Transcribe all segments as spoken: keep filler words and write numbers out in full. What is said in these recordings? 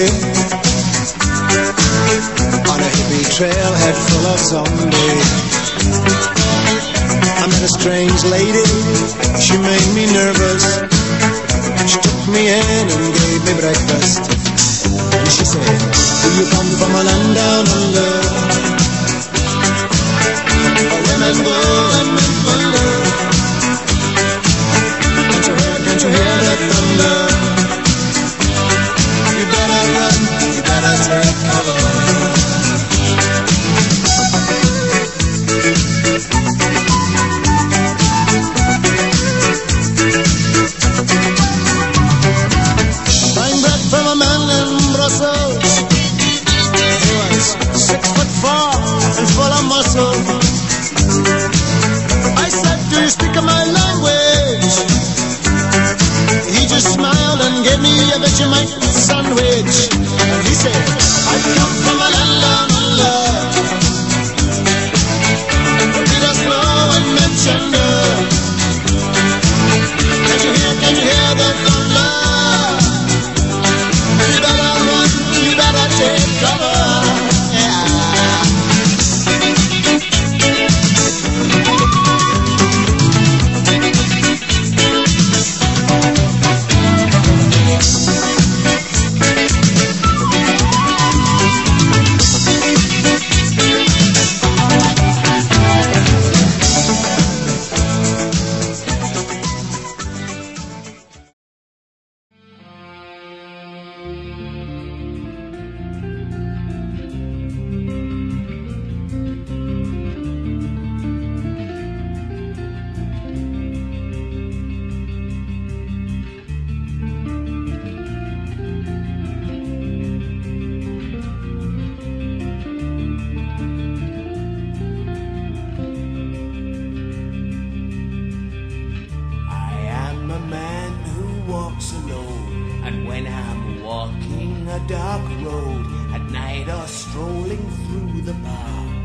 day on a hippie trailhead full of zombies. I met a strange lady, she made me nervous. She took me in and gave me breakfast. And she said, do you come from a land down under, where women go and men wonder? Can't you hear, can't you hear the thunder? You better run, you better take cover. I said, do you speak my language? He just smiled and gave me a Vegemite sandwich. And he said, I come from a land down under, where Peter Slow and Mentioner. Can't you hear, can't you hear the thunder? You better run, you better take cover. Dark road at night or strolling through the park.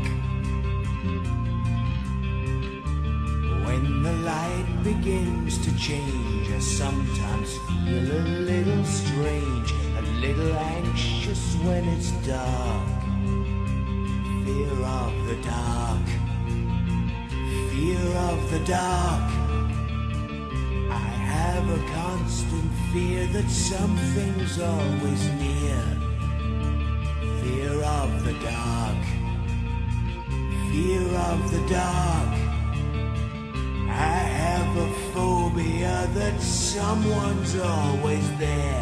When the light begins to change, I sometimes feel a little strange, a little anxious when it's dark. Fear of the dark, fear of the dark. I have a constant fear that something's always near. Fear of the dark, fear of the dark. I have a phobia that someone's always there.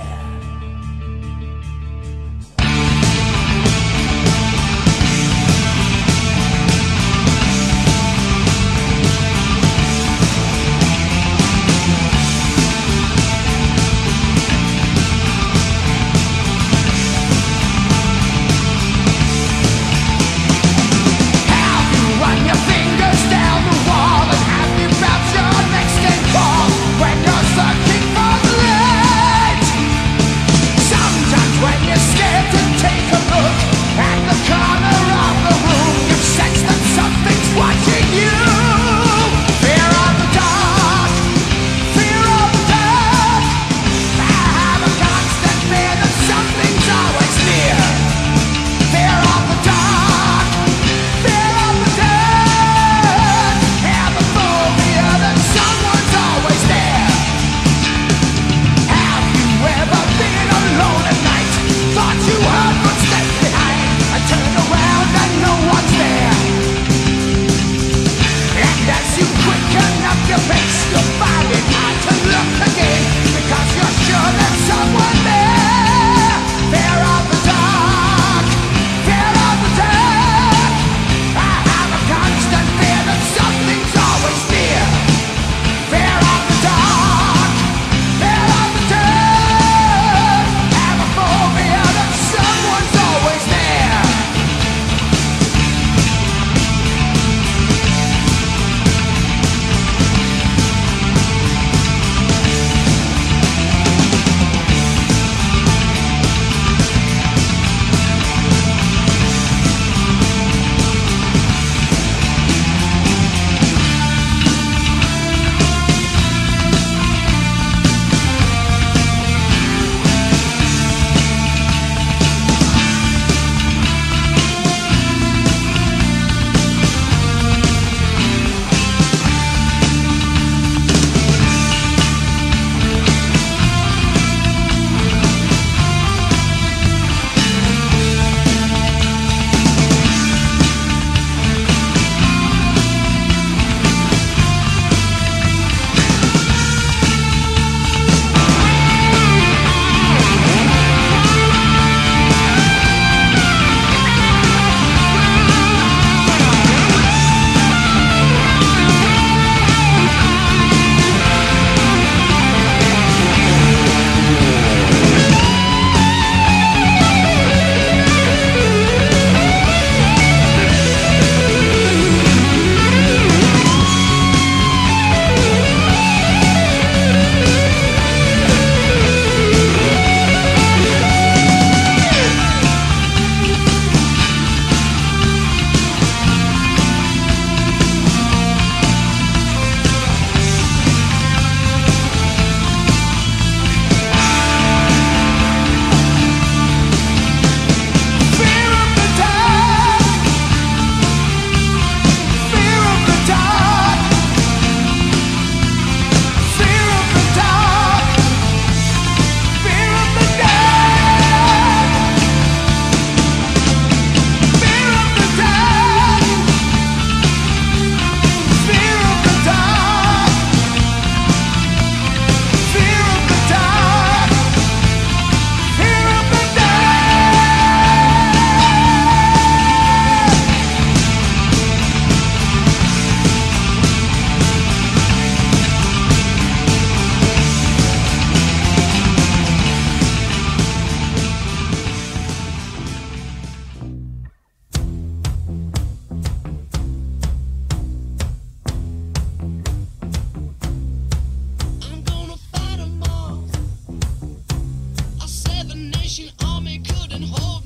When you're searching for the light,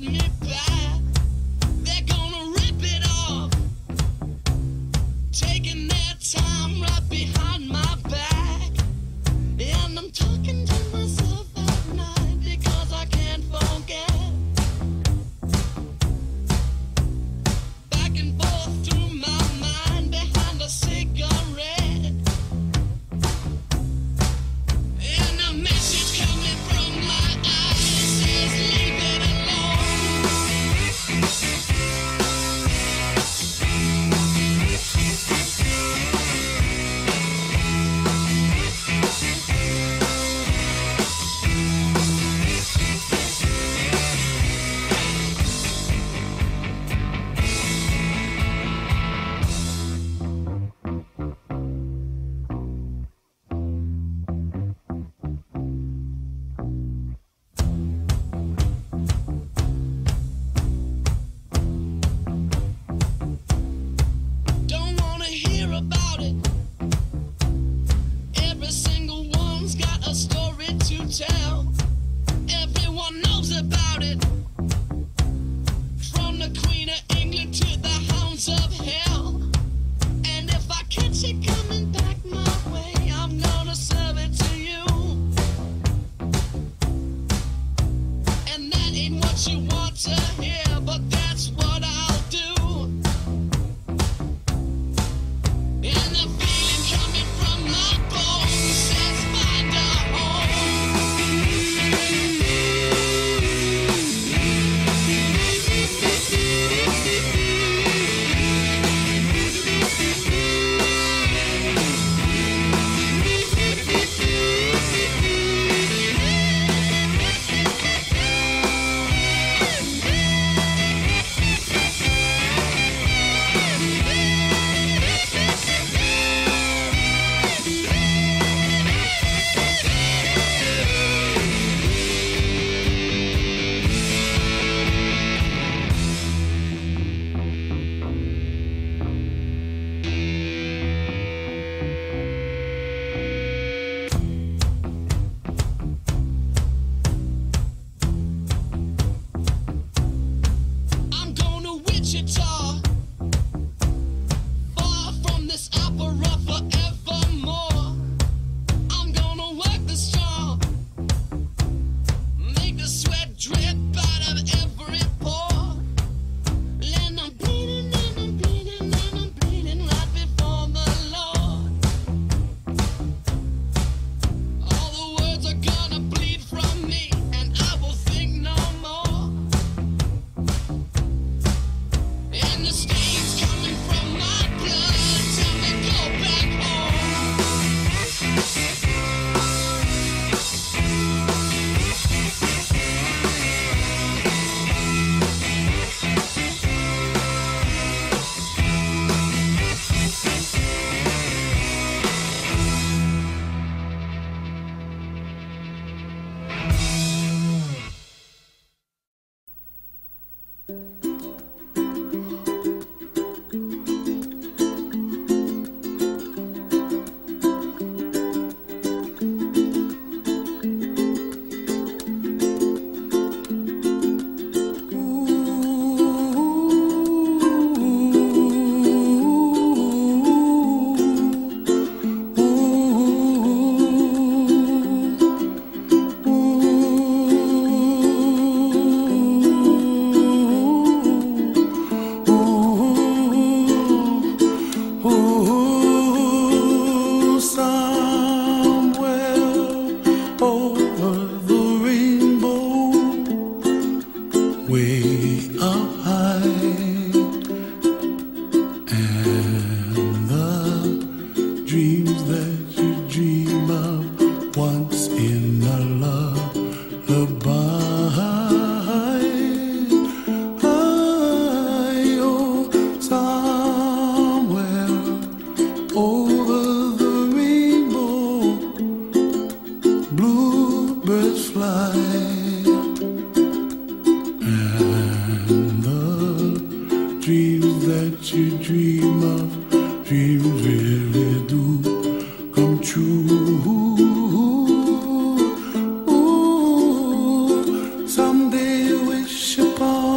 Someday you wish upon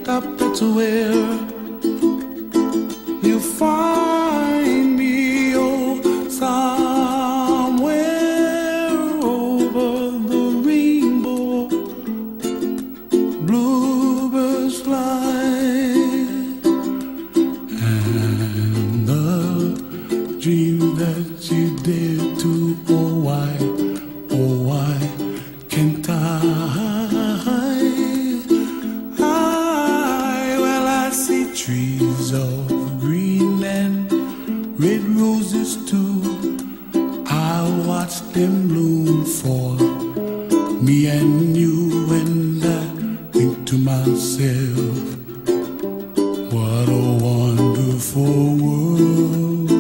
top, that's where you find me. Oh, somewhere over the rainbow, bluebirds fly, and the dream that you did to, oh why, oh why can't I? Trees of green and red roses too, I'll watch them bloom for me and you, and I think to myself, what a wonderful world.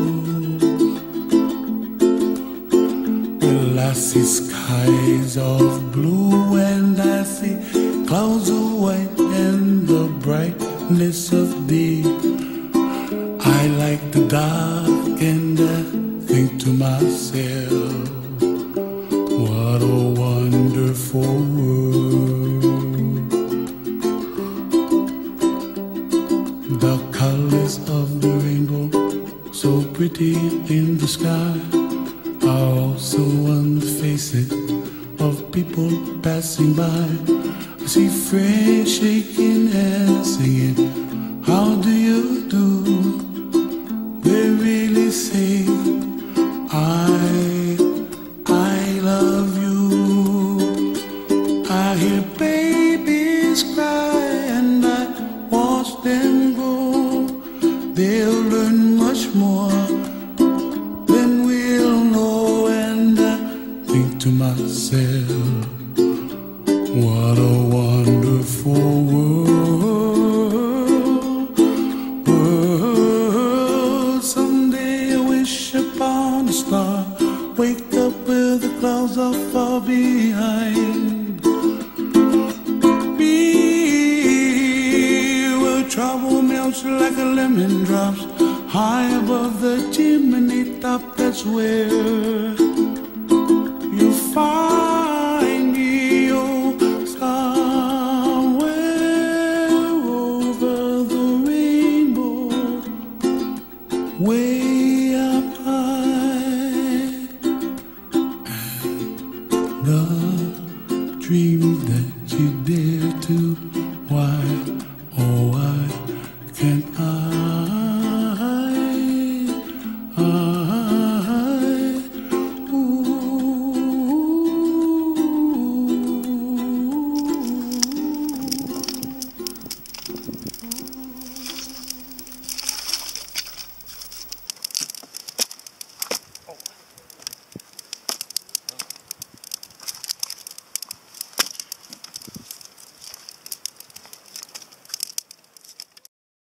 Well, I see skies of blue and I see clouds of white and the brightness of day. I like the dark and I think to myself, what a wonderful world. The colors of the rainbow, so pretty in the sky, are also on the faces of people passing by. I see friends shaking and singing, how do you do? They really say, I, I love you. I hear babies cry and I watch them grow. They'll learn much more than we'll know, and I think to myself, what a wonderful world, world. Someday I wish upon a star, wake up where the clouds are far behind me, where trouble melts like a lemon drops high above the chimney top. That's where you find